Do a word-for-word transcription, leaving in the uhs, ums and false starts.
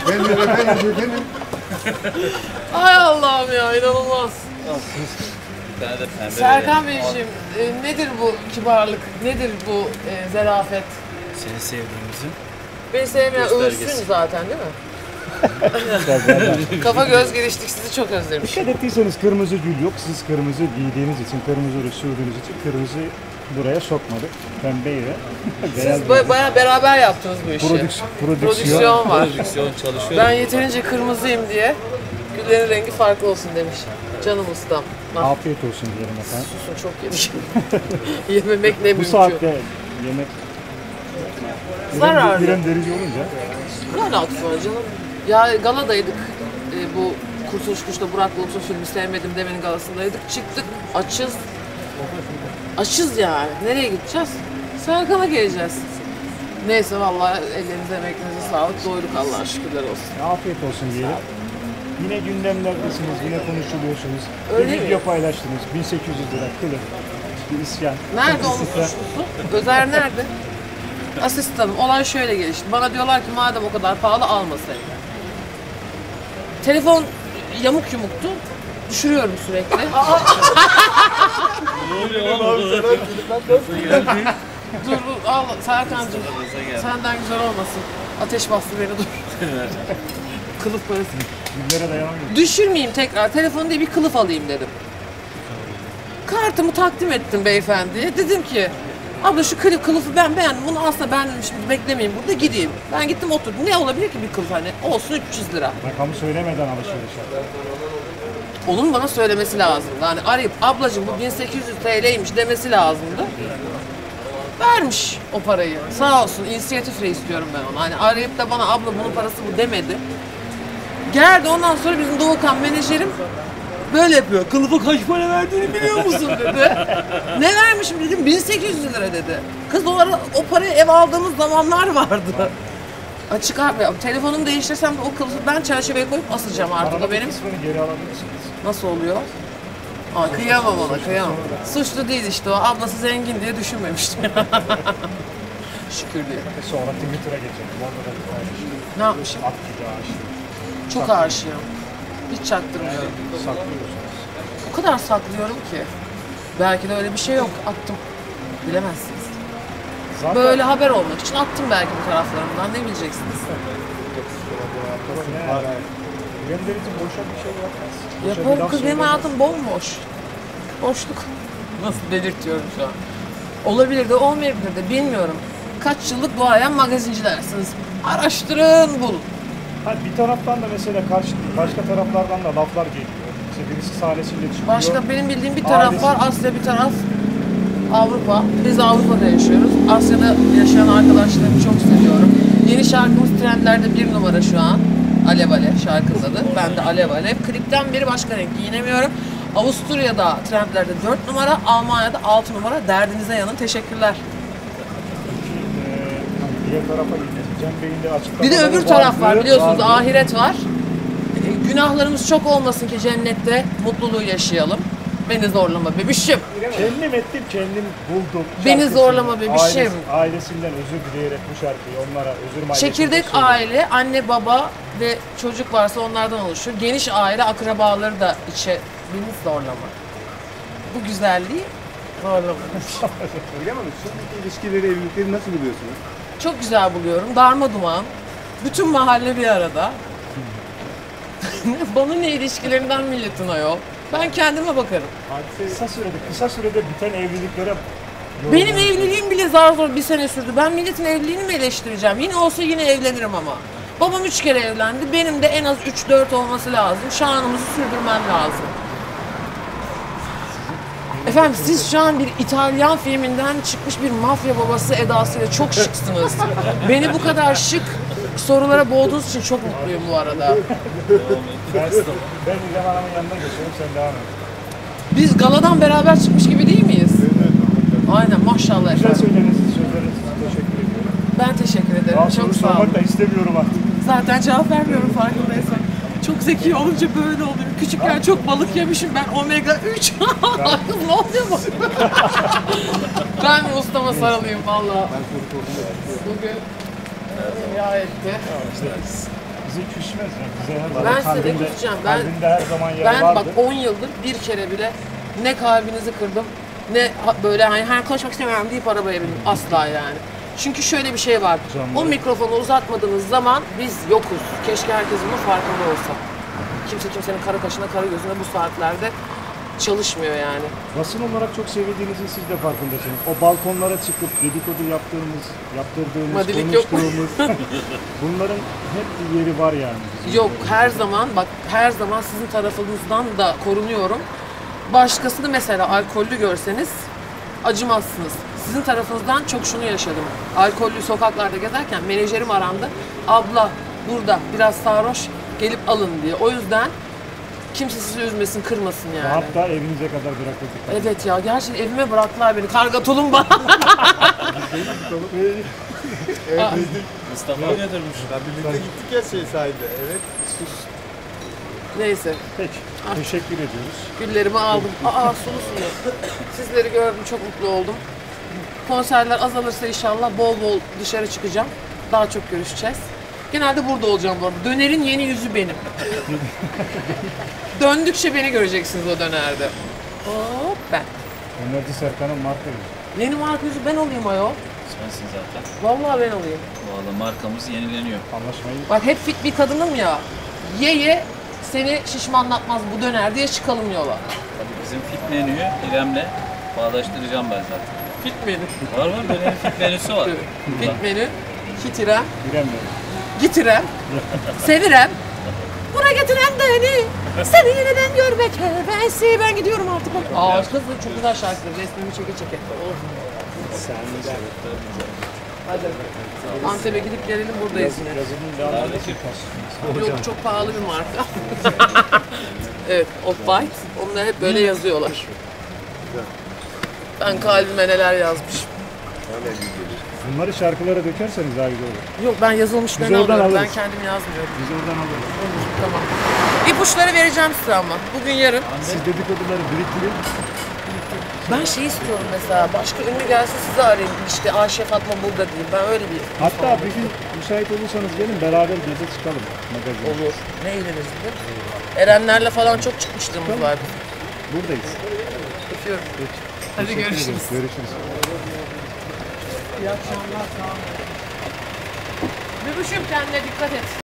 Ben de efendim efendim. Ay Allah'ım ya, inanılmaz. Bir tane de pembe Serkan Beyciğim, e, nedir bu kibarlık, nedir bu e, zarafet? seni sevdiğimizin. Beni sevmeyen Göstergesi. ölsün zaten değil mi? Kafa göz geliştik, sizi çok özlemiş. Dikkat ettiyseniz kırmızı gül yok. Siz kırmızı giydiğiniz için, kırmızı ruj sürdüğünüz için kırmızı buraya sokmadık. Pembeyi ve beyaz Siz baya, baya beraber yaptınız bu işi. prodüksiyon, prodüksiyon. Prodüksiyon var. Prodüksiyon çalışıyor. Ben yeterince kırmızıyım diye güllerin rengi farklı olsun demiş. Canım ustam. Ah, Afiyet olsun diyelim efendim. susun, çok yedik. Yememek ne Bu mümkün. saatte yemek Zararlı. İrem Derici olunca Ne alakası var canım? Ya galadaydık. Ee, bu Kurtuluş Kuş'ta Burak Bulut'un filmi Sevmedim Demenin galasındaydık. Çıktık, açız. Açız yani. Nereye gideceğiz? Serkan'a geleceğiz. Neyse vallahi ellerinize emeklerinize sağlık. Doyduk Allah'a şükürler olsun. afiyet olsun diyelim. Yine gündemlerdesiniz, yine konuşuluyorsunuz. Öyle bir mi? video paylaştınız. bin sekiz yüz lira kılıf. Bir isyan. Nerede onun İstikrar. suçlusu? Özer nerede? Asistanım. Olay şöyle gelişti. Bana diyorlar ki madem o kadar pahalı almasaydın. Telefon yamuk yumuktu. Düşürüyorum sürekli. Dur al Serkan'cığım. Senden güzel olmasın. Ateş bastı beni, dur. Kılıf parası. Günlere dayanamıyorum. Düşürmeyeyim tekrar. Telefonu değil bir kılıf alayım dedim. Kartımı takdim ettim beyefendiye. Dedim ki abla şu kılıf, kılıfı ben beğendim. Bunu aslında ben şimdi beklemeyeyim burada gideyim. Ben gittim oturdum. Ne olabilir ki bir kılıf hani? Olsun üç yüz lira. Rakamı söylemeden alışveriş yap. Onun bana söylemesi lazımdı. Hani arayıp ablacığım bu bin sekiz yüz T L'ymiş demesi lazımdı. Vermiş o parayı. Sağ olsun, inisiyatifle istiyorum ben onu. Hani arayıp da bana abla bunun parası bu demedi. Geldi ondan sonra bizim Doğukan menajerim böyle yapıyor. Kılıfa kaç para verdiğini biliyor musun dedi. Ne vermişim dedim, bin sekiz yüz lira dedi. Kız o, ara, o parayı ev aldığımız zamanlar vardı. Açık abi, telefonumu değiştirsem de o kılıfı ben çerçeveye koyup asacağım artık, o Aradaki benim. kısmını geri alabilirsiniz. Nasıl oluyor? Aa, kıyamam ona, kıyamam. Suçlu değil işte o, ablası zengin diye düşünmemiştim. Şükür diye. Ve sonra Twitter'a geçelim. Orada da bir paylaşım. Ne yapmışım? At gibi aşırı. Çok aşığım. Hiç çaktırmıyorum. Saklıyorsunuz. O kadar saklıyorum ki. Belki de öyle bir şey yok. Attım. Bilemezsiniz. Zaten Böyle haber olmak için attım belki bu taraflarımdan. Ne bileceksiniz? Hayır, hayır. İrem Derici boşa bir şey yapmaz. Boşa bir Yaparım laf kız, benim söylemez. hayatım bomboş. Boşluk. Nasıl belirtiyorum şu an. Olabilir de olmayabilir de bilmiyorum. Kaç yıllık duayen magazincilersiniz. Araştırın, bulun. Ha, bir taraftan da mesela karşı, başka taraflardan da laflar geliyor. İşte birisi sahnesiyle çıkıyor. Başka benim bildiğim bir taraf Ailesi- var, Asya bir taraf Avrupa. Biz Avrupa'da yaşıyoruz. Asya'da yaşayan arkadaşlarımı çok seviyorum. Yeni şarkımız trendlerde bir numara şu an. Alev Alev şarkının adı. Ben de Alev Alev. Klipten beri başka renk giyinemiyorum. Avusturya'da trendlerde dört numara, Almanya'da altı numara. Derdinize yanın. Teşekkürler. Ee, hani diğer tarafa gideceğiz. Cem Bey'in de açıklamaları Bir de öbür taraf var, vardı, biliyorsunuz vardı. ahiret var. E, Günahlarımız çok olmasın ki cennette mutluluğu yaşayalım. Beni zorlama bebişim. Kendim ettim, kendim buldum. Beni Şarkısını, zorlama bebişim. ailesi- ailesinden özür dileyerek bu şarkıyı onlara özür mahiyetinde Çekirdek söyledim. aile, anne baba ve çocuk varsa onlardan oluşur. Geniş aile, akrabaları da içe. Beni zorlama. Bu güzelliği zorlama. İrem Hanım, şimdiki ilişkileri, evlilikleri nasıl buluyorsunuz? Çok güzel buluyorum. Darma duman. Bütün mahalle bir arada. Bana ne ilişkilerinden milletin ayol. Ben kendime bakarım. Kısa sürede, kısa sürede biten evliliklere Benim yorumlar- evliliğim bile zar zor bir sene sürdü. Ben milletin evliliğini mi eleştireceğim? Yine olsa yine evlenirim ama. Babam üç kere evlendi. Benim de en az üç dört olması lazım. Şanımızı sürdürmem lazım. Efendim siz şu an bir İtalyan filminden çıkmış bir mafya babası edasıyla çok şıksınız. Beni bu kadar şık sorulara boğduğunuz için çok mutluyum bu arada. Ben, ben İrem Hanım'ın yanına geçiyorum, sen devam et. Biz galadan beraber çıkmış gibi değil miyiz? Aynen, maşallah Güzel efendim. söylediniz, sözleriniz için teşekkür ediyorum. Ben teşekkür ederim. Daha soru Çok sağ olun. sormak da istemiyorum artık. Zaten cevap vermiyorum farkındaysan. Çok zeki olunca böyle oluyor. Küçükken çok balık yemişim ben, omega üç. Kız ne oluyor bu? Ben bir ustama sarılayım valla. Bugün e, ya etti. Bize küsmez ya. Bize her zaman Ben size de kalbinde, küseceğim. Ben- kalbinde her zaman yer Ben vardır. bak on yıldır bir kere bile ne kalbinizi kırdım ne ha- böyle hani "Ha, konuşmak istemiyorum" deyip arabaya bindim. Asla yani. Çünkü şöyle bir şey var. Canları. O mikrofonu uzatmadığınız zaman biz yokuz. Keşke herkes bunun farkında olsa. Kimse kimsenin kara kaşına kara gözüne bu saatlerde çalışmıyor yani. Basın olarak çok sevildiğinizin siz de farkındasınız. O balkonlara çıkıp dedikodu yaptığımız, yaptırdığımız, Madilik yok mu? konuştuğumuz bunların hep bir yeri var yani. bizim Yok burada. her zaman bak her zaman sizin tarafınızdan da korunuyorum. Başkasını mesela alkollü görseniz acımazsınız. Sizin tarafınızdan çok şunu yaşadım. Alkollü sokaklarda gezerken menajerim arandı. Abla burada biraz sarhoş gelip alın diye. O yüzden kimse sizi üzmesin, kırmasın yani. Hatta evinize kadar bırakıldık. Evet ya gerçekten evime bıraktılar beni. Karga tulumba. Mustafa götürmüş. Ya birlikte gittik ya şey sahilde. Evet. Neyse Peki. Teşekkür ediyoruz. güllerimi aldım. Aa sulu sulu. Sizleri gördüm çok mutlu oldum. Konserler azalırsa inşallah bol bol dışarı çıkacağım. Daha çok görüşeceğiz. Genelde burada olacağım bu arada. Döner'in yeni yüzü benim. Döndükçe beni göreceksiniz o dönerde. Hop ben. Önerci Serkan'ın marka yüzü. Yeni marka yüzü ben olayım ayol. Sensin zaten. Vallahi ben olayım. Valla markamız yenileniyor. Anlaşmayı Bak hep fit bir kadınım ya. Ye ye seni şişmanlatmaz bu döner diye çıkalım yola. Tabii bizim fit menüyü İrem'le bağdaştıracağım ben zaten. Fit menü. Var var böyle bir fit menüsü var. Fit menü. Hitirem. bilemiyorum. Gitirem. Sevirem. Buna getiren de beni. Seni yeniden görmek hevesi. Ben gidiyorum artık. Aa kız da çok güzel şarkı. Resmimi çeke çeke. Oh. Hadi. Antep'e gidip gelelim buradayız yine. Yazının devamı Yok çok pahalı bir marka. Evet, Off-White. Onlar hep böyle yazıyorlar. Ben kalbime neler yazmışım. bunları şarkılara dökerseniz daha güzel olur. Yok ben yazılmışlarını Biz oradan alıyorum. Ben alırız. kendim yazmıyorum. Biz oradan alırız. Tamam. İpuçları vereceğim size ama. Bugün yarın. Siz dedikoduları biriktirin. Ben şey istiyorum mesela. Başka ünlü gelsin sizi arayayım. İşte Ayşe Fatma burada diyeyim. Ben öyle bir... Hatta bir gün müsait olursanız gelin beraber gece çıkalım. Magazin. Olur. Ne eğleniriz biliyor musun? Erenlerle falan çok çıkmışlığımız var. Buradayız. Öpüyorum. Hadi Teşekkür görüşürüz. ederiz. Görüşürüz. İyi akşamlar. Sağ olun. Bebüşüm kendine dikkat et.